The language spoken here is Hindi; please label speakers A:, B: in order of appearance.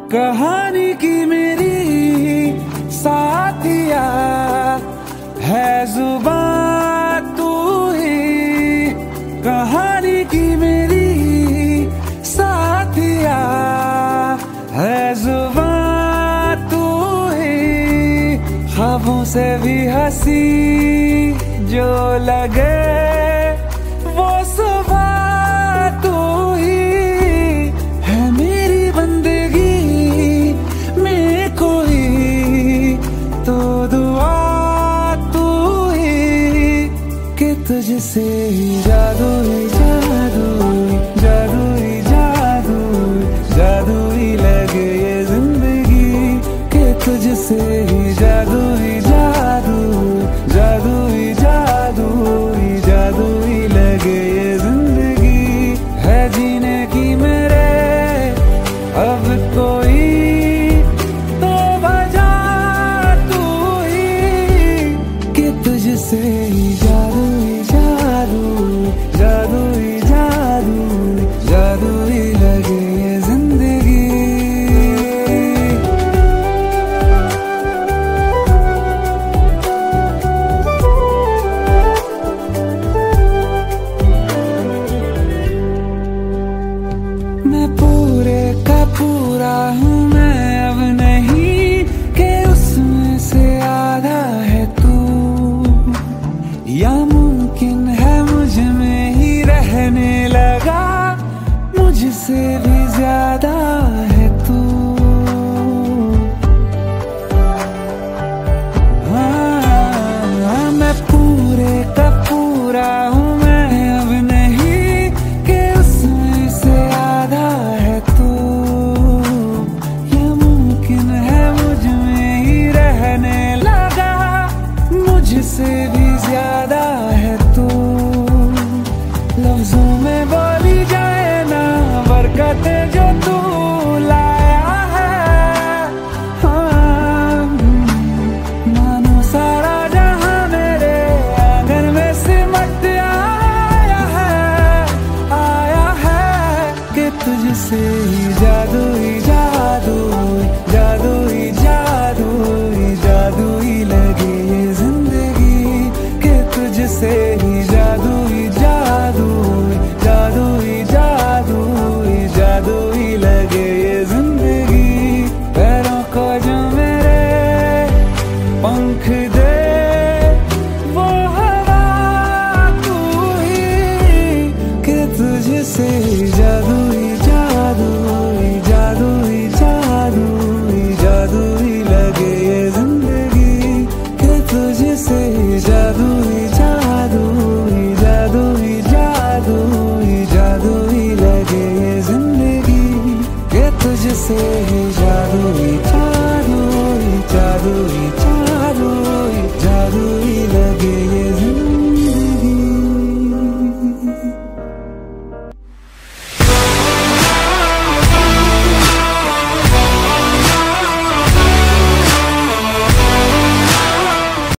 A: कहानी की मेरी साथिया है जुबान तू ही। कहानी की मेरी साथिया है जुबान तू ही। ख्वाबों से भी हंसी जो लगे वो सुबह तू ही है। मेरी बंदगी में कोई तो दुआ तू ही कि तुझसे जादू ही जादू जादू ही जादू जादू ही लगे ये जिंदगी कि तुझसे जादू ही जादू जादू ही जादू जादू ही लगे ये जिंदगी है जीने की मेरे अब कोई तो वजह तू ही कि तुझसे जादू ही जादू जादू ही जादू जादू ही लगे ये जिंदगी। मैं पूरे का पूरा हूँ मैं अब नहीं कि उसमें से आधा है तू। या मुमकिन है मुझ में ही रहने लगा मुझसे भी ज्यादा है तू। हाँ, मैं पूरे का पूरा हूँ मैं अब नहीं कि उसमें से आधा है तू। या मुमकिन है मुझ में ही रहने लगा मुझसे भी ज्यादा है तू। लफ्जों में बोली जाए ना बरकतें जो तू लाया है। हाँ, मानो सारा जहां मेरे आंगन में सिमट आया है कि तुझसे जादू ही जादू जादू ही जादू जादू ही लगे ये जिंदगी कि तुझसे जादू ही जादू जादू ही जादू जादू ही लगे ये जिंदगी। पैरों को जो मेरे पंख दे वो हवा तू ही कि तुझसे जादू ही जादू जादू ही जादू जादू ही लगे ये जिंदगी कि तुझसे जादू ही जादू जादू ही जादू जादू ही लगे ये जिंदगी कि तुझसे जादू ही जादू।